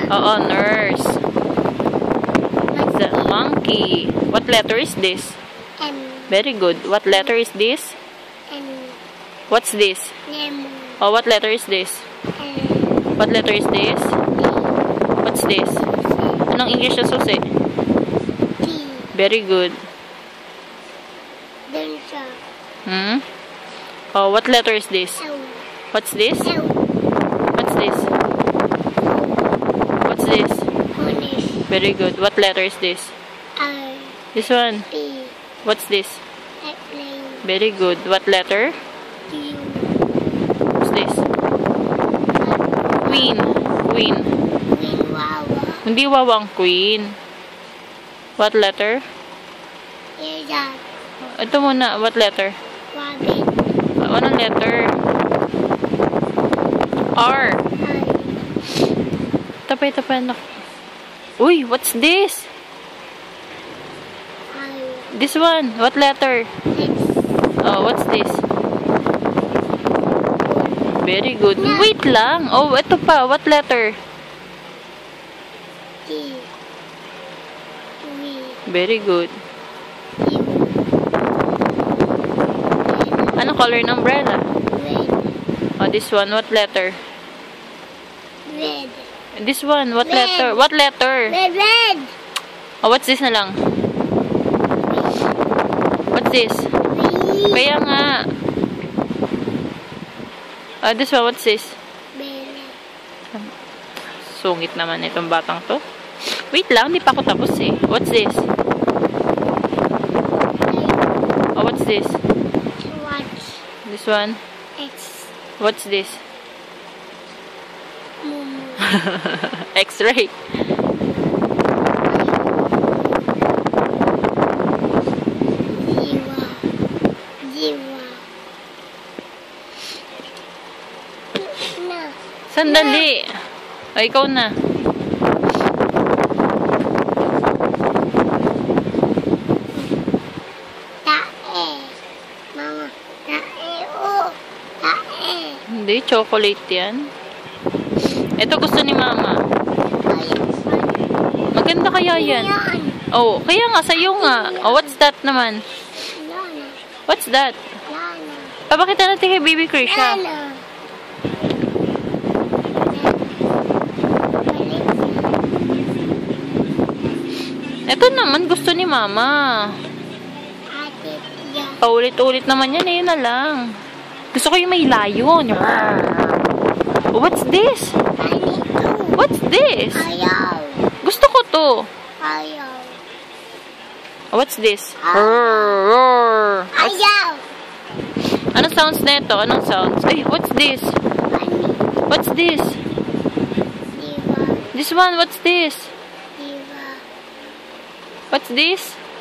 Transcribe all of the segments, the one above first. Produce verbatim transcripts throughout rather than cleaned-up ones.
Oo, nurse. The monkey. What letter is this? M. Very good. What letter is this? M. What's this? M. Oh, what letter is this? L. What letter is this? What's this? Anong English na susi? T. Very good. Dun siya. Hmm? Oh, what letter is this? L. What's this? L. What's this? What's this? Punish. Very good. What letter is this? R. This one. P. What's this? Airplane. Very good. What letter? Q. What's this? Queen. Queen. Queen Wawa. Hindi wawang queen. What letter? Lizard. Ito muna. What letter? Rabbit. Uh, anong letter? R. I. Tapay, tapay. Uy, what's this? I. This one. What letter? X. Oh, what's this? Very good. Wait lang. Oh, ito pa. What letter? T. V. Very good. U. Ano color ng umbrella? Red. Oh, this one. What letter? Red. This one. What Red. letter? What letter? Red. Red. Oh, what's this na lang? What's this? V. Kaya nga. Oh, this one. What's this? Bella. Sungit naman itong batang to. Wait lang. Hindi pa ako tapos eh. What's this? Oh, what's this? Watch. This one. X. What's this? Mumu. X-ray. Jiwa. Jiwa. Na. Sandali. O, ikaw na. Tae. Mama. Tae. Oh. Tae. Hindi, chocolate yan. Ito gusto ni mama. Maganda kaya yan. Yan. Oh, kaya nga, sa'yo nga. Oh, what's that naman? Lana. What's that? Lana. Papakita natin kay Baby Krisha. Lana. Ito naman, gusto ni mama. Ate. Yan. Paulit-ulit naman yan, eh, yun na lang. Gusto ko yung may layon. Oh, what's this? Anito. What's this? Ayaw. Gusto ko to. Ayaw. Oh, what's this? Roar. What's, Ayaw. anong sounds neto? Anong sounds? Ay, what's this? Ani. What's this? Diva. This one, what's this? Diva. What's this?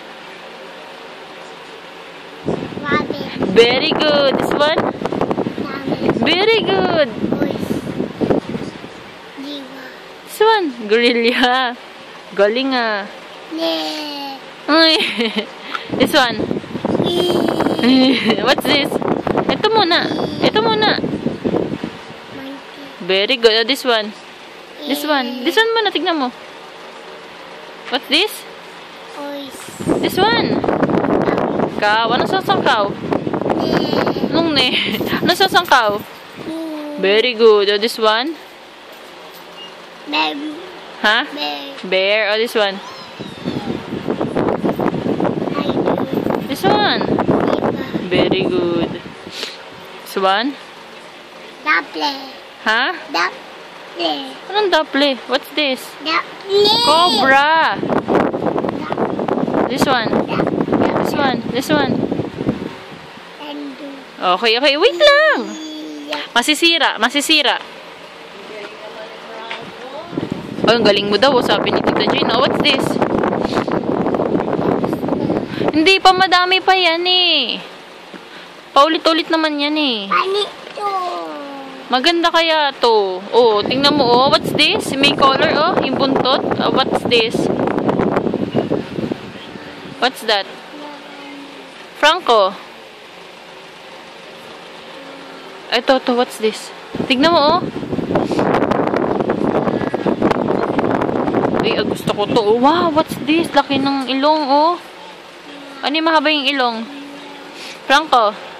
Rabbit. Very good. This one? Rabbit. Very good. Voice. Diva. This one? Gorilla. Galing ah. Ne. Ay. This one? E. What's this? Ito muna. Ito muna. Monkey. Very good. Oh, this one. This one. This one muna. Tignan mo. What's this? Voice. This one. Cow. Ano sasangkaw? Ne. Anong ne? Ano sasangkaw? Mu. Very good. Oh, this one? Bear. Ha? Bear. Bear. Oh, this one? Tiger. This one? Diva. Very good. This one? Dapple. Ha? Dapple. Anong daple? What's this? Dapple. Cobra. This one? Dapple. This one? This one? Endo. Okay, okay. Wait lang. Iya. Masisira. Masisira. Oh, ang galing mo daw. Sabi ni Tita Jane. Oh, what's this? Hindi pa, madami pa yan eh. Paulit-ulit naman yan eh. Anito. Maganda kaya to. Oh, tingnan mo. Oh, what's this? May color. Oh, yung buntot. Oh, what's this? What's that? Franco. Ito, to. What's this? Tignan mo, oh. gusto ko to. Oh, wow, what's this? Laki ng ilong, oh. Ano yung mahaba yung ilong? Franco?